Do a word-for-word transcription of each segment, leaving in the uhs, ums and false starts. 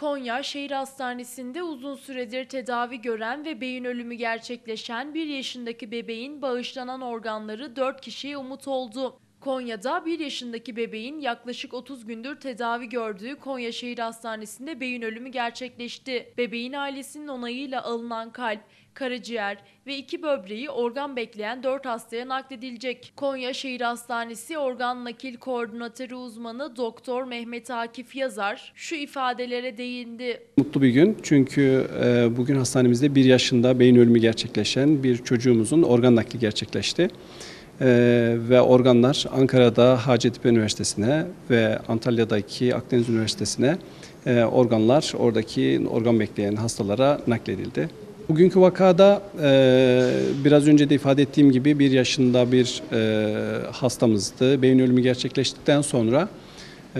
Konya Şehir Hastanesi'nde uzun süredir tedavi gören ve beyin ölümü gerçekleşen bir yaşındaki bebeğin bağışlanan organları dört kişiye umut oldu. Konya'da bir yaşındaki bebeğin yaklaşık otuz gündür tedavi gördüğü Konya Şehir Hastanesi'nde beyin ölümü gerçekleşti. Bebeğin ailesinin onayıyla alınan kalp, karaciğer ve iki böbreği organ bekleyen dört hastaya nakledilecek. Konya Şehir Hastanesi Organ Nakil Koordinatörü uzmanı Doktor Mehmet Akif Yazar şu ifadelere değindi. Mutlu bir gün çünkü e, bugün hastanemizde bir yaşında beyin ölümü gerçekleşen bir çocuğumuzun organ nakli gerçekleşti. Ee, ve organlar Ankara'da Hacettepe Üniversitesi'ne ve Antalya'daki Akdeniz Üniversitesi'ne e, organlar oradaki organ bekleyen hastalara nakledildi. Bugünkü vakada e, biraz önce de ifade ettiğim gibi bir yaşında bir e, hastamızdı. Beyin ölümü gerçekleştikten sonra e,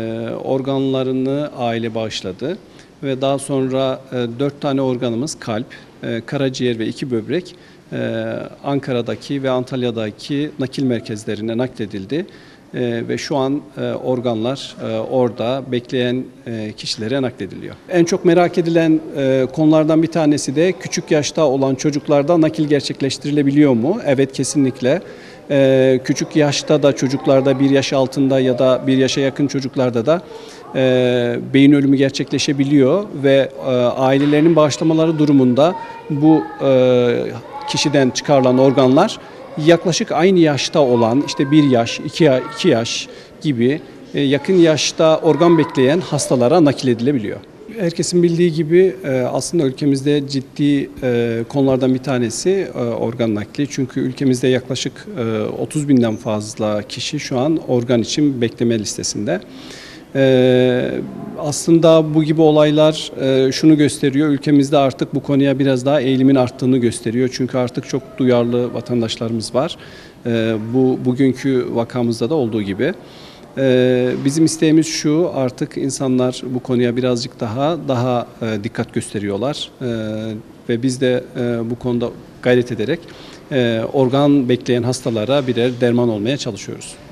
organlarını aile bağışladı ve daha sonra e, dört tane organımız kalp, e, karaciğer ve iki böbrek Ee, Ankara'daki ve Antalya'daki nakil merkezlerine nakledildi ee, ve şu an e, organlar e, orada bekleyen e, kişilere naklediliyor. En çok merak edilen e, konulardan bir tanesi de küçük yaşta olan çocuklarda nakil gerçekleştirilebiliyor mu? Evet, kesinlikle. Ee, küçük yaşta da çocuklarda, bir yaş altında ya da bir yaşa yakın çocuklarda da e, beyin ölümü gerçekleşebiliyor ve e, ailelerinin bağışlamaları durumunda bu e, kişiden çıkarılan organlar yaklaşık aynı yaşta olan, işte bir yaş, iki yaş gibi yakın yaşta organ bekleyen hastalara nakil edilebiliyor. Herkesin bildiği gibi aslında ülkemizde ciddi konulardan bir tanesi organ nakli. Çünkü ülkemizde yaklaşık otuz binden fazla kişi şu an organ için bekleme listesinde. Ee, aslında bu gibi olaylar e, şunu gösteriyor, ülkemizde artık bu konuya biraz daha eğilimin arttığını gösteriyor. Çünkü artık çok duyarlı vatandaşlarımız var. Ee, bu bugünkü vakamızda da olduğu gibi. Ee, bizim isteğimiz şu, artık insanlar bu konuya birazcık daha daha e, dikkat gösteriyorlar. Ee, ve biz de e, bu konuda gayret ederek e, organ bekleyen hastalara birer derman olmaya çalışıyoruz.